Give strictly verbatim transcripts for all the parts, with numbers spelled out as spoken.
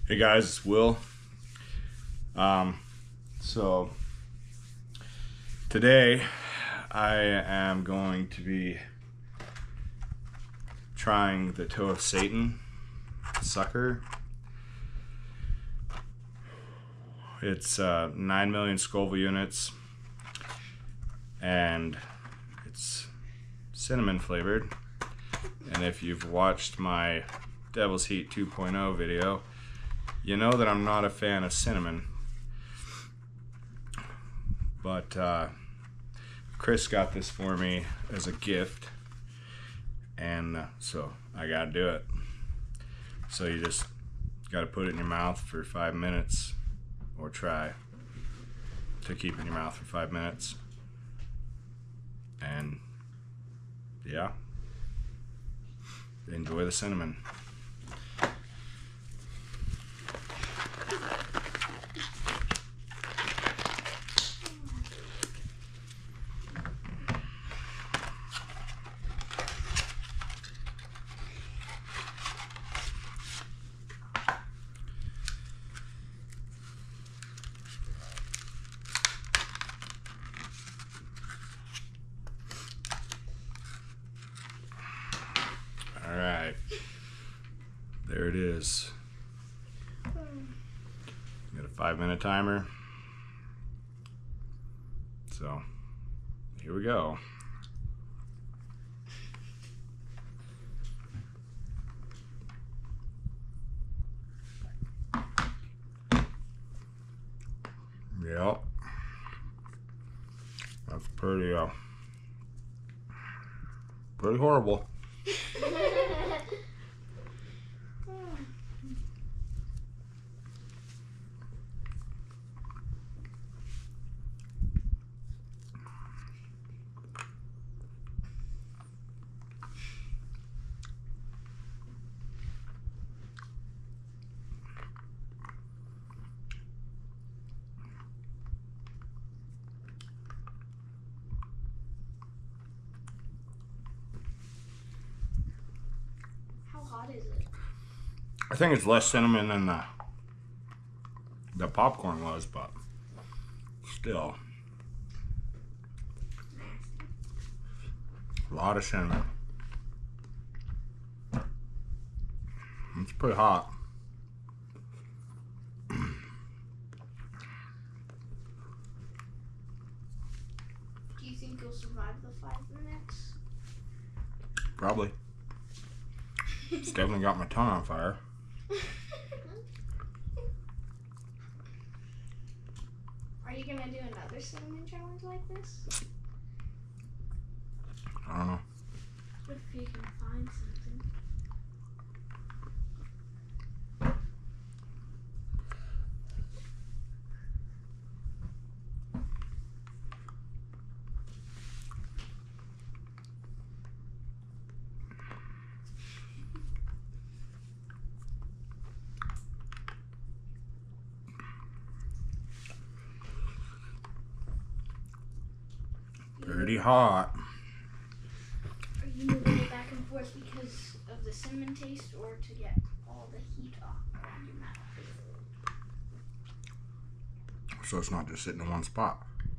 Hey guys, it's Will. Um, so today I am going to be trying the Toe of Satan sucker. It's uh, nine million Scoville units and it's cinnamon flavored. And if you've watched my Devil's Heat two point oh video, you know that I'm not a fan of cinnamon, but uh, Chris got this for me as a gift, and uh, so I gotta do it. So you just gotta put it in your mouth for five minutes, or try to keep it in your mouth for five minutes, and yeah, enjoy the cinnamon. All right, there it is. Got a five minute timer. So here we go. Yep. That's pretty, uh, pretty horrible. How hot is it? I think it's less cinnamon than the, the popcorn was, but still. A lot of cinnamon. It's pretty hot. Do you think you'll survive the five minutes? Probably. It's definitely got my tongue on fire. Are you gonna do another cinnamon challenge like this? I don't know. If you can find something. Pretty hot. Are you moving it back and forth because of the cinnamon taste, or to get all the heat off around your mouth? So it's not just sitting in one spot.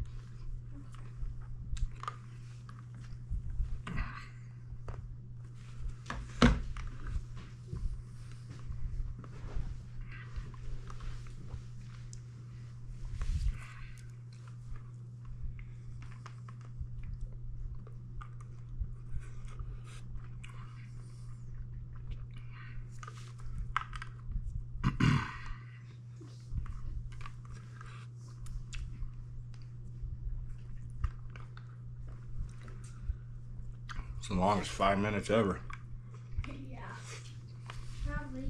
It's the longest five minutes ever. Yeah, probably.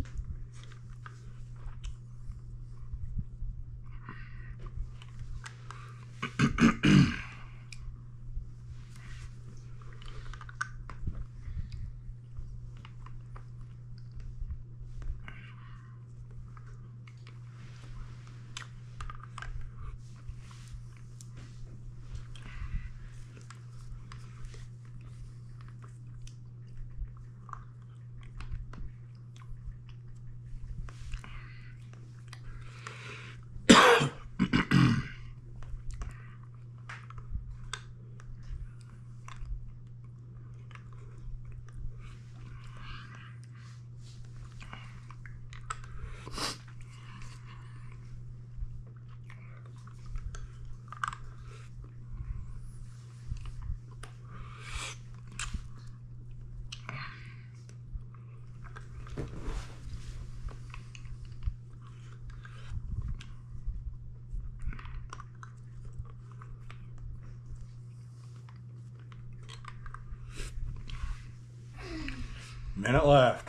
Minute left.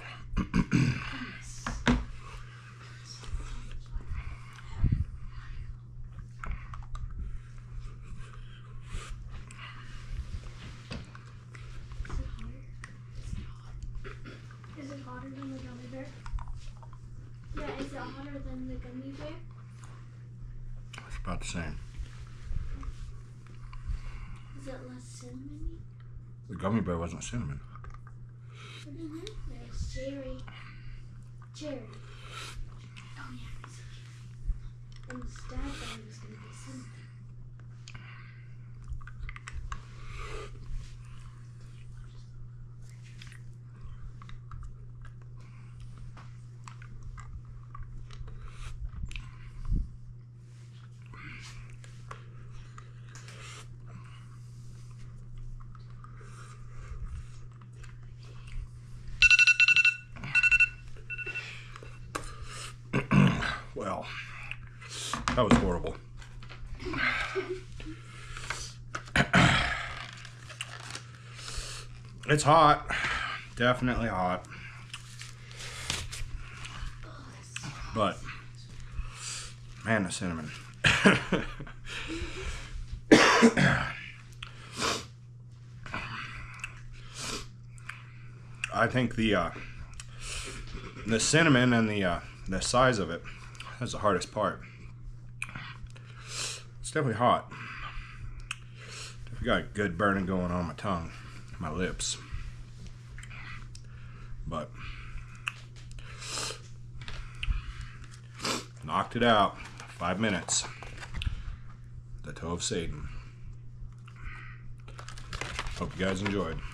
Is it hotter than the gummy bear? Yeah, is it hotter than the gummy bear? It's about the same. Is it less cinnamony? The gummy bear wasn't cinnamon. Mm-hmm. There's cherry. Cherry. Oh yeah, it's cherry. And Dad thought it was going to be cinnamon. Well, that was horrible. It's hot. Definitely hot. But, man, the cinnamon. I think the uh, the cinnamon and the uh, the size of it, that's the hardest part. It's definitely hot. I've got good burning going on my tongue, my lips. But knocked it out. Five minutes. The toe of Satan. Hope you guys enjoyed.